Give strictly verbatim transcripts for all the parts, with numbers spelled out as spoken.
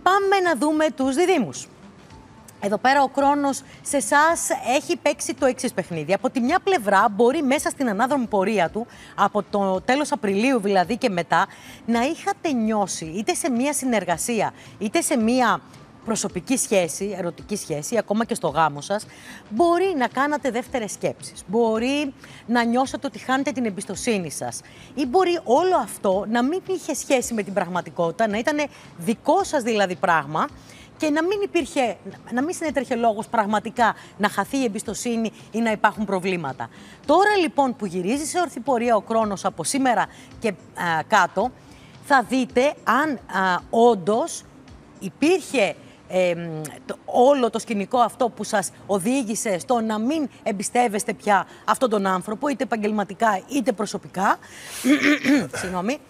Πάμε να δούμε τους διδύμους. Εδώ πέρα ο χρόνος σε εσάς έχει παίξει το εξής παιχνίδι. Από τη μια πλευρά μπορεί μέσα στην ανάδρομη πορεία του, από το τέλος Απριλίου δηλαδή και μετά, να είχατε νιώσει είτε σε μια συνεργασία, είτε σε μια προσωπική σχέση, ερωτική σχέση, ακόμα και στο γάμο σας, μπορεί να κάνατε δεύτερες σκέψεις. Μπορεί να νιώσετε ότι χάνετε την εμπιστοσύνη σας. Ή μπορεί όλο αυτό να μην είχε σχέση με την πραγματικότητα, να ήταν δικό σας δηλαδή πράγμα, και να μην υπήρχε, να μην συνέτρεχε λόγος πραγματικά να χαθεί η εμπιστοσύνη ή να υπάρχουν προβλήματα. Τώρα λοιπόν που γυρίζει σε ορθή πορεία ο χρόνος από σήμερα και α, κάτω, θα δείτε αν α, όντως υπήρχε ε, το, όλο το σκηνικό αυτό που σας οδήγησε στο να μην εμπιστεύεστε πια αυτόν τον άνθρωπο, είτε επαγγελματικά είτε προσωπικά, συγγνώμη,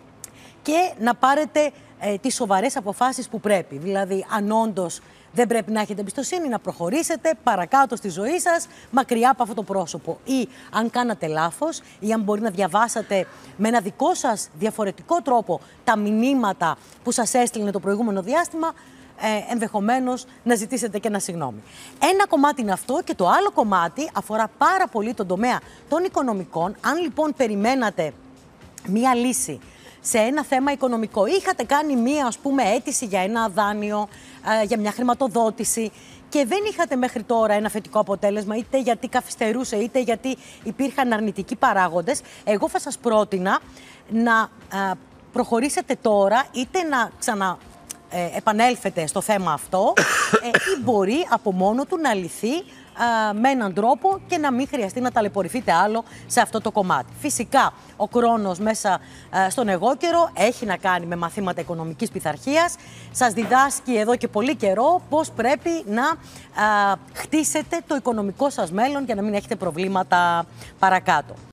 και να πάρετε ε, τις σοβαρές αποφάσεις που πρέπει. Δηλαδή, αν όντως δεν πρέπει να έχετε εμπιστοσύνη, να προχωρήσετε παρακάτω στη ζωή σας, μακριά από αυτό το πρόσωπο. Ή αν κάνατε λάθος, ή αν μπορεί να διαβάσατε με ένα δικό σας διαφορετικό τρόπο τα μηνύματα που σας έστειλε το προηγούμενο διάστημα, ε, ενδεχομένως να ζητήσετε και ένα συγγνώμη. Ένα κομμάτι είναι αυτό, και το άλλο κομμάτι αφορά πάρα πολύ τον τομέα των οικονομικών. Αν λοιπόν περιμένατε μία λύση σε ένα θέμα οικονομικό, είχατε κάνει μία, ας πούμε, αίτηση για ένα δάνειο, ε, για μια χρηματοδότηση, και δεν είχατε μέχρι τώρα ένα θετικό αποτέλεσμα, είτε γιατί καθυστερούσε, είτε γιατί υπήρχαν αρνητικοί παράγοντες, εγώ θα σας πρότεινα να ε, προχωρήσετε τώρα, είτε να ξανα ε, επανέλθετε στο θέμα αυτό, ε, ή μπορεί από μόνο του να λυθεί με έναν τρόπο και να μην χρειαστεί να ταλαιπωρηθείτε άλλο σε αυτό το κομμάτι. Φυσικά, ο χρόνος μέσα στον εγώκερο έχει να κάνει με μαθήματα οικονομικής πειθαρχίας. Σας διδάσκει εδώ και πολύ καιρό πώς πρέπει να χτίσετε το οικονομικό σας μέλλον για να μην έχετε προβλήματα παρακάτω.